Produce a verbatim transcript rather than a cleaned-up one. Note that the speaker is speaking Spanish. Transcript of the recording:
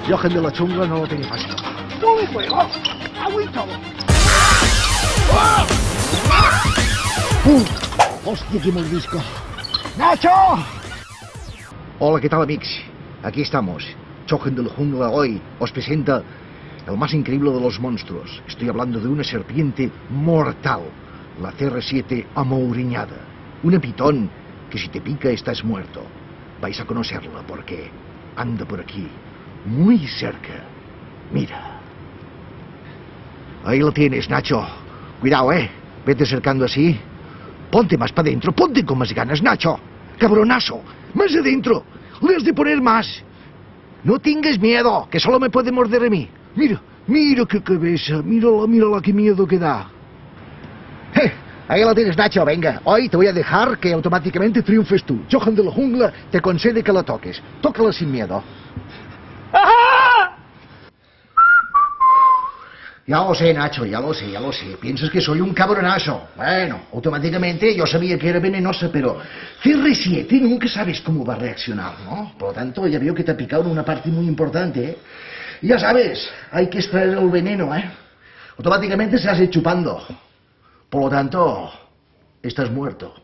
Jochen de la Jungla no lo tiene fácil. ¡Un fuego! ¡Agua y todo! ¡Uh! ¡Hòstia, qué mordisco! ¡Nacho! Hola, ¿qué tal, amigos? Aquí estamos. Jochen de la Jungla hoy os presenta el más increíble de los monstruos. Estoy hablando de una serpiente mortal, la C R siete amouriñada. Una pitón que si te pica estás muerto. Vais a conocerla porque anda por aquí, muy cerca. Mira. Ahí lo tienes, Nacho. Cuidado, eh. Vete acercando así. Ponte más para adentro, ponte con más ganas, Nacho. Cabronazo, más adentro. Le has de poner más. No tengas miedo, que solo me puede morder a mí. Mira, mira qué cabeza, mírala, mírala, qué miedo que da. Eh, ahí lo tienes, Nacho, venga. Hoy te voy a dejar que automáticamente triunfes tú. Jochen de la Jungla te concede que la toques. Tócala sin miedo. ¡Ajá! Ya lo sé, Nacho, ya lo sé, ya lo sé. Piensas que soy un cabronazo. Bueno, automáticamente yo sabía que era venenosa, pero C R siete nunca sabes cómo va a reaccionar, ¿no? Por lo tanto, ya veo que te ha picado en una parte muy importante, ¿eh? Y ya sabes, hay que extraer el veneno, ¿eh? Automáticamente se hace chupando. Por lo tanto, estás muerto.